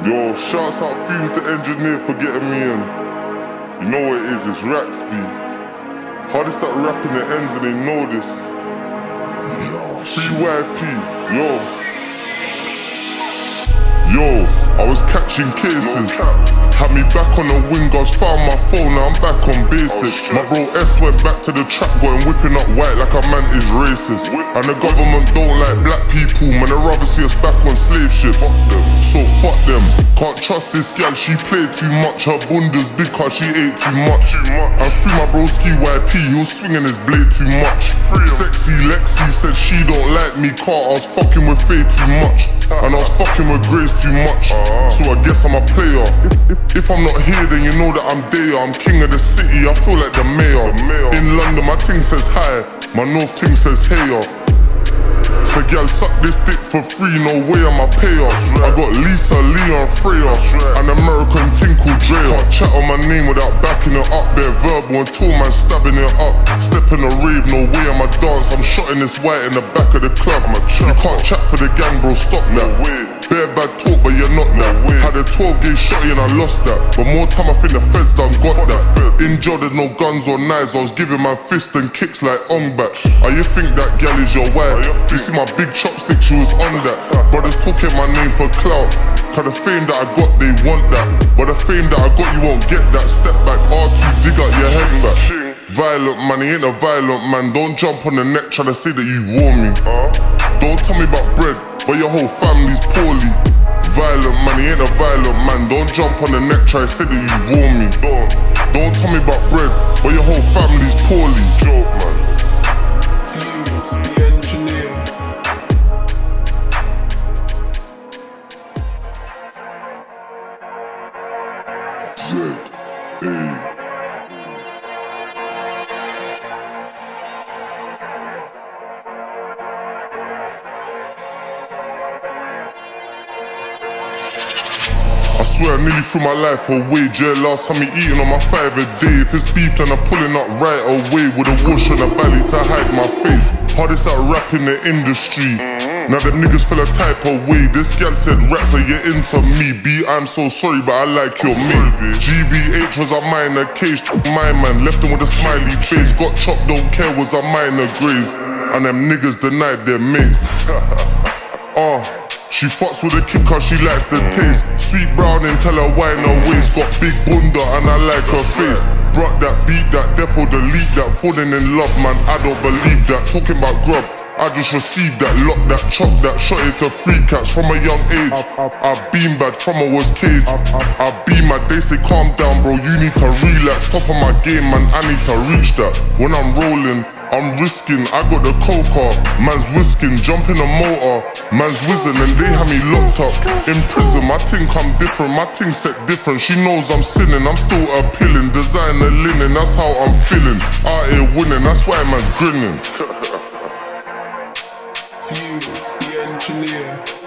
Yo, shouts out Fumez the engineer for getting me in. You know what it is, it's Rakz. Hardest at rapping the ends and they know this. Free YP, yo, I was catching cases. Had me back on the wingers, found my phone, now I'm back on basic. My bro S went back to the trap, going whipping up white like a man is racist. And the government don't like black people, man, they rather see us back on slave ships. So fuck them, can't trust this gal, she played too much. Her bunda's big cause she ate too much. And through my broski YP, he was swinging his blade too much. Sexy Lexi said she don't like me, cause I was fucking with Faye too much. And I was fucking with Grace too much. So I guess I'm a player. If I'm not here, then you know that I'm there. I'm king of the city, I feel like the mayor. In London, my ting says hi, my north ting says hey. So gal, suck this dick for free, no way am I payer. I got Lisa, Leon, Freya, an American ting called Drea. Can't chat on my name without backing it up. Bare verbal and tall man stabbing it up. Step in a rave, no way am I dance. I'm shotting this white in the back of the club. You can't chat for the gang, bro, stop that. Bare bad talk, but you're not that. Had a 12 gauge shotty and I lost that. But more time I think the feds done got that. In jail there's no guns or knives, I was giving my fist and kicks like on back. Oh, you think that gal is your wife? You see my big chopstick, she was on that. Brothers talking my name for clout, cause the fame that I got, they want that. But the fame that I got, you won't get that. Step back, R2, dig out your head back. Violent man, he ain't a violent man. Don't jump on the neck trying to say that you warn me. Don't tell me about bread, but your whole family's poorly. Violent man, he ain't a violent man. Don't jump on the neck, try to say that you warn me. Don't tell me about bread, but your whole family's poorly. Joke, man. Fumez, the engineer. Z-A. I swear I nearly threw my life away. Jail last time me eating on my 5 a day. If it's beef then I'm pulling up right away with a wash on the belly to hide my face. Hardest at rap in the industry. Now them niggas feel a type of way. This gal said, Rakz, are you into me? B, I'm so sorry but I like your mate. GBH was a minor case. My man left him with a smiley face. Got chopped, don't care, was a minor graze. And them niggas denied their mates. She fucks with a kid cause she likes the taste. Sweet brown and tell her wine her waist. Got big bunda and I like her face. Brought that, beat that, therefore delete that. Falling in love, man, I don't believe that. Talking about grub, I just received that. Lock that, chop that, shot it to free cats from a young age. I've been bad from I was caged. I've been mad, they say calm down bro, you need to relax. Top of my game man, I need to reach that. When I'm rolling, I'm risking, I got the coca. Man's whisking, jump in the motor. Man's whizzing and they have me locked up in prison. My ting come different, my ting set different. She knows I'm sinning, I'm still appealing. Designer linen, that's how I'm feeling. Out here winning, that's why man's grinning. Fumez, the engineer.